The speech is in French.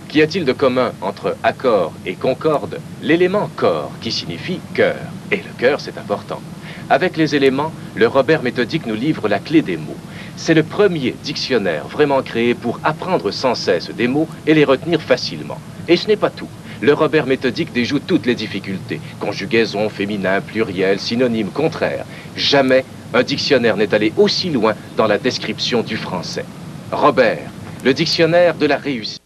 Qu'y a-t-il de commun entre accord et concorde? L'élément corps, qui signifie cœur. Et le cœur, c'est important. Avec les éléments, le Robert méthodique nous livre la clé des mots. C'est le premier dictionnaire vraiment créé pour apprendre sans cesse des mots et les retenir facilement. Et ce n'est pas tout. Le Robert méthodique déjoue toutes les difficultés. Conjugaison, féminin, pluriel, synonyme, contraire. Jamais un dictionnaire n'est allé aussi loin dans la description du français. Robert, le dictionnaire de la réussite.